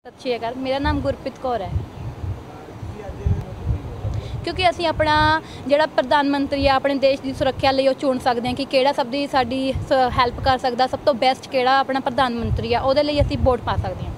सत श्री अकाल। मेरा नाम गुरप्रीत कौर है। क्योंकि असी अपना जिहड़ा प्रधानमंत्री है अपने देश की सुरक्षा लिए चुन सकते हैं कि किहड़ा सब दी साडी हैल्प कर सकता, सब तो बेस्ट किहड़ा अपना प्रधानमंत्री है, उहदे लई असी वोट पा सकते हैं।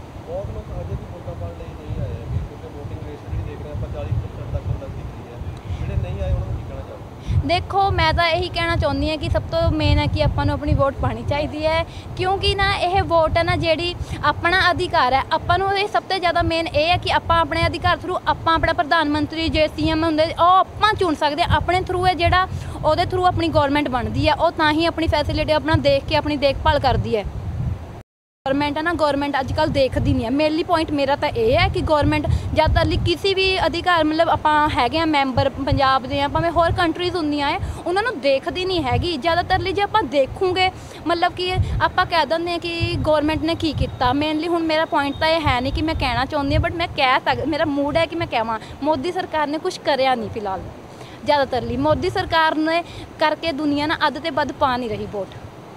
देखो मैं तो यही कहना चाहती हाँ कि सब तो मेन है कि आपां अपनी वोट पानी चाहिए है, क्योंकि ना यह वोट है ना जी अपना अधिकार है। आपां सब तो ज़्यादा मेन ये है कि आपां अपने अधिकार थ्रू आपां अपना प्रधानमंत्री जे CM होंगे आपां चुन सकते हैं। अपने थ्रू है जोड़ा वो थ्रू अपनी गौरमेंट बनती है, वो तां ही अपनी फैसिलिटी अपना देख के अपनी देखभाल करती है। गौरमेंट है ना, गौरमेंट अजकल देखती नहीं है। मेनली पॉइंट मेरा तो ये है कि गौरमेंट ज़्यादातर किसी भी अधिकार मतलब आप है मैंबर पंजाब के भावें होर कंट्रीज़ होंदियां है उन्होंने देखती नहीं हैगी ज़्यादातर लिए। जो आप देखोगे मतलब कि आप कह देंगे कि गौरमेंट ने की किया। मेनली हुण मेरा पॉइंट तो यह है नहीं कि मैं कहना चाहती हूँ, बट मैं कह सक मेरा मूड है कि मैं कहवा मोदी सरकार ने कुछ करया नहीं फिलहाल। ज़्यादातर लिए मोदी सरकार ने करके दुनिया ना अद तो वध पा नहीं रही वोट।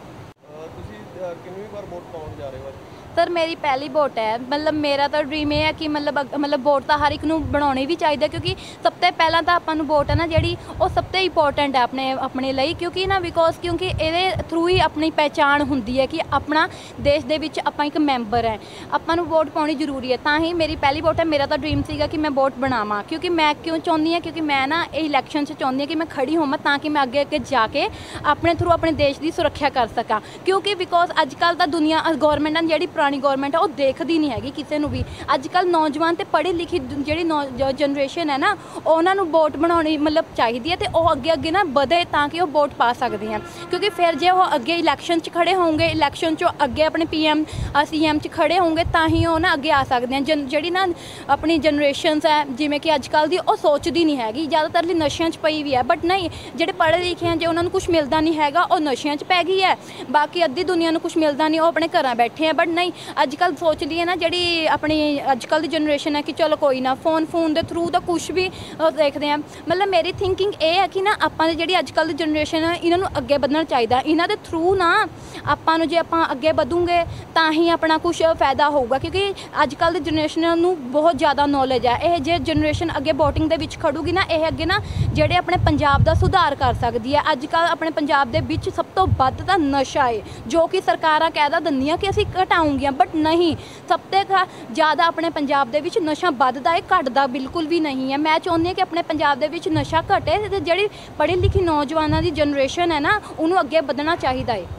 सर मेरी पहली वोट है। मतलब मेरा तो ड्रीम ये है कि मतलब वोट तो हर एक नूं बनाउणी भी चाहिए, क्योंकि सब तो पहला तो आपां नूं वोट है ना जी वो सब तो इंपोर्टेंट है अपने लिए, क्योंकि ना बिकॉज क्योंकि ये थ्रू ही अपनी पहचान होंदी है कि अपना देश दे विच आपां एक मैंबर है, आपां नूं वोट पाउणी जरूरी है। तां ही मेरी पहली वोट है। मेरा तो ड्रीम सीगा कि मैं वोट बनावां, क्योंकि मैं क्यों चाहुंदी हां, क्योंकि मैं ना इलैक्शन चाहुंदी हां कि मैं खड़ी होवां ताकि मैं अगे अगे जाके अपने थ्रू अपने देश की सुरक्षा कर सकां। क्योंकि बिकॉज अजकल तो दुनिया गौरमेंट है जी पुरानी गौरमेंट है वो देखती नहीं हैगी किसी नूं भी। अजकल नौजवान तो पढ़ी लिखी जी जनरेशन है ना उन्होंने वोट बनानी मतलब चाहिए है, तो वह अगे अगे ना बढ़े ताकि वो वोट पा सकती हैं। क्योंकि फिर जो वो अगे इलैक्शन खड़े होंगे, इलैक्शन चो अगे अपने PM CM खड़े होंगे तां ही वो ना अगे आ सकते हैं। जी ना अपनी जनरेशन है जिमें कि अजकल की वो सोचती नहीं हैगी, ज़्यादातर लिए नशियां च पई भी है। बट नहीं जो पढ़े लिखे हैं जो उन्होंने कुछ मिलता नहीं हैगा वो नशियां च पै गई है, बाकी अद्धी दुनिया को कुछ मिलता नहीं वो अपने घर बैठे हैं। बट नहीं अजकल सोच लीए ना जी अपनी अजकल की जनरेशन है कि चलो कोई ना फोन के थ्रू तो कुछ भी देखते हैं। मतलब मेरी थिंकिंग ये है कि ना आपां जी अजकल की जनरेशन है इन्हों अगे बढ़ना चाहिए। इन्हों के थ्रू ना आपां जे आपां अगे बढ़ूंगे तां ही अपना कुछ फायदा होगा, क्योंकि अजकल की जनरेशन नूं बहुत ज़्यादा नॉलेज है। यह जे जनरेशन अगे वोटिंग दे विच खड़ूगी ना यह अगे ना जेडे अपने पंजाब का सुधार कर सकती है। अजकल अपने पंजाब दे विच सब तो वध तां नशा है, जो कि सरकारां कहदा दिंदियां कि असीं घटाऊंगियां, बट नहीं सब तो ज़्यादा अपने पंजाब दे विच नशा वधदा है, घटदा बिल्कुल भी नहीं है। मैं चाहुंदी हां कि अपने पंजाब दे विच नशा घटे ते जिहड़ी पढ़ी लिखी नौजवानों की जनरेशन है ना उन्होंने अगे बढ़ना चाहिए है।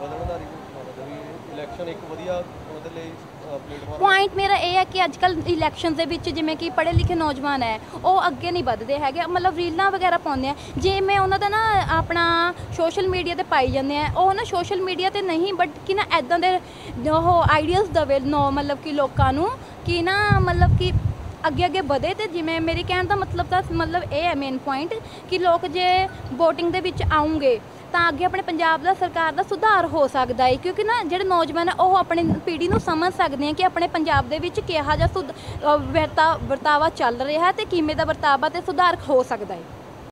पॉइंट मेरा ये है कि अजकल इलैक्शन के जिमें कि पढ़े लिखे नौजवान है वो अगे नहीं बढ़ते है, मतलब रीलां वगैरह पाते हैं जिमें उन्होंने ना अपना सोशल मीडिया पर पाई जाते हैं। वो ना सोशल मीडिया पर नहीं बट कि ना इदां दे आइडियाज़ दवे मतलब कि लोगों कि ना मतलब कि अगे अगे बढ़े। तो जिमें मेरी कहने का मतलब ये है मेन पॉइंट कि लोग जे वोटिंग दे विच आउंगे तो अगे अपने पंजाब का सरकार का सुधार हो सकता है, क्योंकि ना जो नौजवान है वो अपनी पीढ़ी को समझ सकते हैं कि अपने पंजाब दे विच किहा जिहा बर्तावा चल रहा है तो किमें दा बर्तावा ते सुधार हो सकता है।